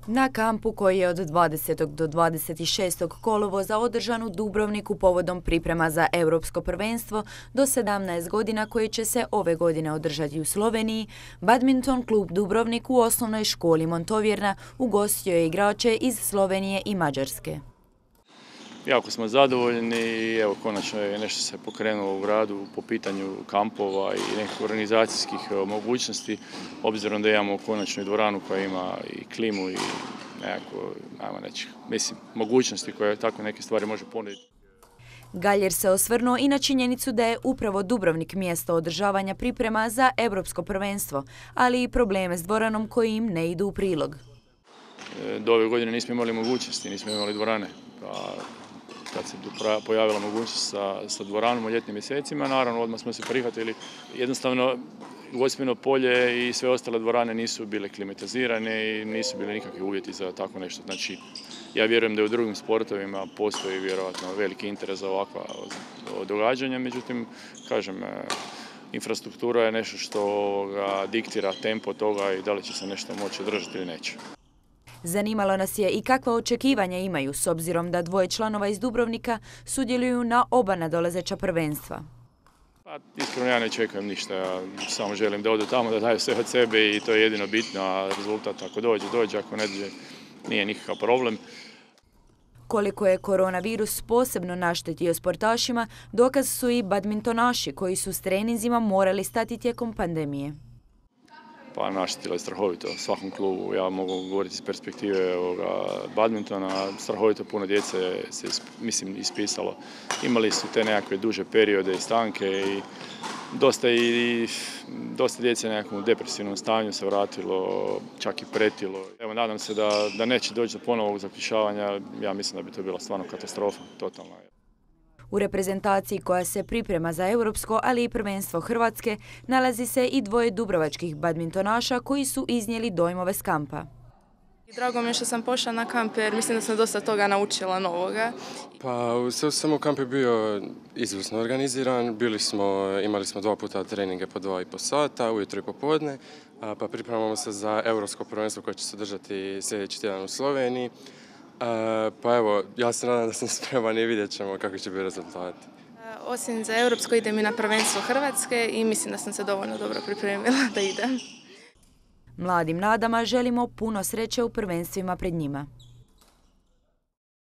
Na kampu koji je od 20. do 26. kolovoza održan u Dubrovniku povodom priprema za Europsko prvenstvo do 17 godina koji će se ove godine održati u Sloveniji, Badminton klub Dubrovnik u osnovnoj školi Montovjerna ugostio je igrače iz Slovenije i Mađarske. Jako smo zadovoljni i evo konačno je nešto se pokrenulo u gradu po pitanju kampova i nekih organizacijskih mogućnosti, obzirom da imamo konačno i dvoranu koja ima i klimu i nekako, mogućnosti koje tako neke stvari može ponuditi. Galjer se osvrnuo i na činjenicu da je upravo Dubrovnik mjesto održavanja priprema za Europsko prvenstvo, ali i probleme s dvoranom koji im ne idu u prilog. Do ove godine nismo imali mogućnosti, nismo imali dvorane. Kad se pojavila mogućnost sa dvoranom u ljetnim mjesecima, naravno odmah smo se prihvatili. Jednostavno, Gospino polje i sve ostale dvorane nisu bile klimatizirane i nisu bili nikakvi uvjeti za tako nešto. Znači, ja vjerujem da u drugim sportovima postoji vjerojatno veliki interes za ovakva događanja, međutim, kažem, infrastruktura je nešto što diktira tempo toga i da li će se nešto moći održati ili neće. Zanimalo nas je i kakva očekivanja imaju s obzirom da dvoje članova iz Dubrovnika sudjeluju na oba nadolazeća prvenstva. Iskreno ja ne čekam ništa, ja samo želim da odu tamo, da daju sve od sebe i to je jedino bitno, a rezultat ako dođe, ako ne dođe nije nikakav problem. Koliko je koronavirus posebno naštetio sportašima, dokaz su i badmintonaši koji su s treninzima morali stati tijekom pandemije. Pa naštetilo je strahovito svakom klubu, ja mogu govoriti iz perspektive badmintona, strahovito puno djece se ispisalo. Imali su te nekakve duže periode i stanke i dosta djece u nekakvom depresivnom stanju se vratilo, čak i pretilo. Evo, nadam se da neće doći do ponovog zaključavanja, ja mislim da bi to bila stvarno katastrofa, totalna. U reprezentaciji koja se priprema za Europsko, ali i prvenstvo Hrvatske, nalazi se i dvoje dubrovačkih badmintonaša koji su iznijeli dojmove s kampa. Drago mi je što sam pošla na kamp jer mislim da sam dosta toga naučila novoga. Pa samo kamp je bio izvrsno organiziran, imali smo 2 puta treninge po 2,5 sata, ujutro i popodne, pa pripremamo se za Europsko prvenstvo koje će se održati sljedeći tjedan u Sloveniji. Pa evo, ja se nadam da sam spreman i vidjet ćemo kakvi će biti rezultati. Osim za Europsko idem i na prvenstvo Hrvatske i mislim da sam se dovoljno dobro pripremila da idem. Mladim nadama želimo puno sreće u prvenstvima pred njima.